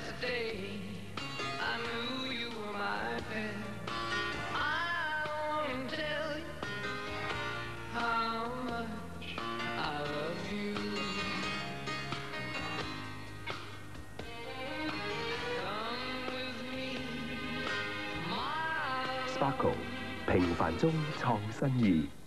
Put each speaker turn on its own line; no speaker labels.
the day I knew you were my pet. I want to tell you how much I love you. Come with me, my
Sparkle 平凡中創新意。